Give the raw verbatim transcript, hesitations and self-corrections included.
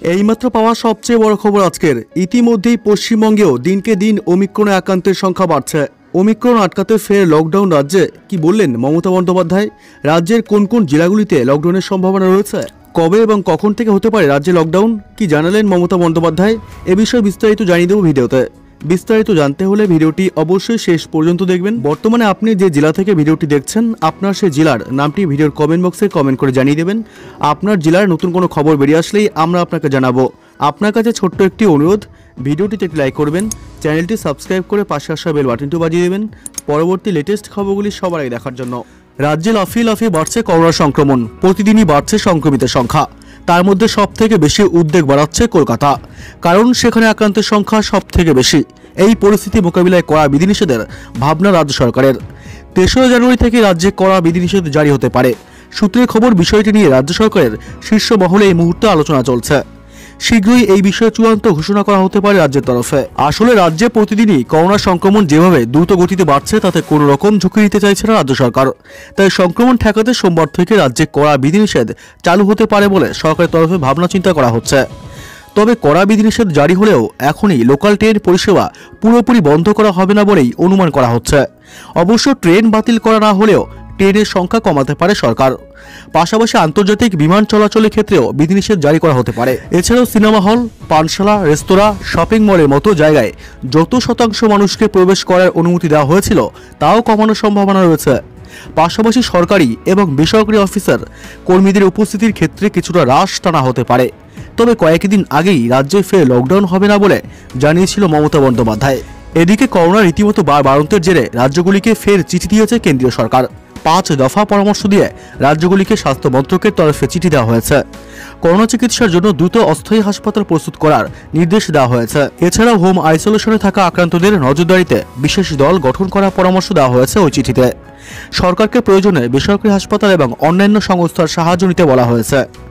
এইমাত্র পাওয়া সবচেয়ে বড় খবর আজকের। ইতিমধ্যেই পশ্চিমবঙ্গেও দিনকে দিন ওমিক্রনে আক্রান্তের সংখ্যা বাড়ছে। ওমিক্রন আটকাতে ফের লকডাউন রাজ্যে, কি বললেন মমতা বন্দ্যোপাধ্যায়? রাজ্যের কোন কোন জেলাগুলিতে লকডাউনের সম্ভাবনা রয়েছে, কবে এবং কখন থেকে হতে পারে রাজ্যে লকডাউন, কি জানালেন মমতা বন্দ্যোপাধ্যায়? এ বিষয়ে বিস্তারিত জানিয়ে দেব ভিডিওতে। বিস্তারিত জানতে হলে ভিডিওটি অবশ্যই শেষ পর্যন্ত দেখবেন। বর্তমানে আপনি যে জেলা থেকে ভিডিওটি দেখছেন, আপনার সেই জেলার নামটি ভিডিওর কমেন্ট বক্সে কমেন্ট করে জানিয়ে দেবেন। আপনার জেলার নতুন কোনো খবর বেরিয়ে আসলেই আমরা আপনাকে জানাবো। আপনার কাছে ছোট্ট একটি অনুরোধ, ভিডিওটিতে একটি লাইক করবেন, চ্যানেলটি সাবস্ক্রাইব করে পাশে আসা বেল বাটনটি বাজিয়ে দেবেন পরবর্তী লেটেস্ট খবরগুলি সবার আগে দেখার জন্য। রাজ্যে লাফিয়ে লাফিয়ে বাড়ছে করোনা সংক্রমণ, প্রতিদিনই বাড়ছে সংক্রমিতের সংখ্যা। তার মধ্যে সব থেকে বেশি উদ্বেগ বাড়াচ্ছে কলকাতা, কারণ সেখানে আক্রান্তের সংখ্যা সব থেকে বেশি। এই পরিস্থিতি মোকাবিলায় কড়া বিধিনিষেধের ভাবনা রাজ্য সরকারের। তেসরা জানুয়ারি থেকে রাজ্যে কড়া বিধিনিষেধ জারি হতে পারে। সূত্রের খবর, বিষয়টি নিয়ে রাজ্য সরকারের শীর্ষ মহলে এই মুহূর্তে আলোচনা চলছে। শীঘ্রই এই বিষয়ে চূড়ান্ত ঘোষণা করা হতে পারে রাজ্যের তরফে। আসলে রাজ্যে প্রতিদিনই করোনা সংক্রমণ যেভাবে দ্রুত গতিতে বাড়ছে, তাতে কোনো রকম ঝুঁকি নিতে চাইছে না রাজ্য সরকার। তাই সংক্রমণ ঠেকাতে সোমবার থেকে রাজ্যে কড়া বিধিনিষেধ চালু হতে পারে বলে সরকারের তরফে ভাবনা চিন্তা করা হচ্ছে। তবে কড়া বিধিনিষেধ জারি হলেও এখনই লোকাল ট্রেন পরিষেবা পুরোপুরি বন্ধ করা হবে না বলেই অনুমান করা হচ্ছে। অবশ্য ট্রেন বাতিল করা না হলেও ট্রেনের সংখ্যা কমাতে পারে সরকার। পাশাপাশি আন্তর্জাতিক বিমান চলাচলের ক্ষেত্রেও বিধিনিষেধ জারি করা হতে পারে। এছাড়াও সিনেমা হল, পানশালা, রেস্তোরাঁ, শপিং মলের মতো জায়গায় যত শতাংশ মানুষকে প্রবেশ করার অনুমতি দেওয়া হয়েছিল তাও কমানোর সম্ভাবনা রয়েছে। পাশাপাশি সরকারি এবং বেসরকারি অফিসার কর্মীদের উপস্থিতির ক্ষেত্রে কিছুটা হ্রাস টানা হতে পারে। তবে কয়েকদিন আগেই রাজ্যে ফের লকডাউন হবে না বলে জানিয়েছিল মমতা বন্দ্যোপাধ্যায়। এদিকে করোনা রীতিমতো বাড়ন্তের জেরে রাজ্যগুলিকে ফের চিঠি দিয়েছে কেন্দ্রীয় সরকার। পাঁচ দফা পরামর্শ দিয়ে রাজ্যগুলিকে স্বাস্থ্য মন্ত্রকের তরফে চিঠি দেওয়া হয়েছে। করোনা চিকিৎসার জন্য দ্রুত অস্থায়ী হাসপাতাল প্রস্তুত করার নির্দেশ দেওয়া হয়েছে। এছাড়াও হোম আইসোলেশনে থাকা আক্রান্তদের নজরদারিতে বিশেষ দল গঠন করার পরামর্শ দেওয়া হয়েছে ওই চিঠিতে। সরকারকে প্রয়োজনে বেসরকারি হাসপাতাল এবং অন্যান্য সংস্থার সাহায্য নিতে বলা হয়েছে।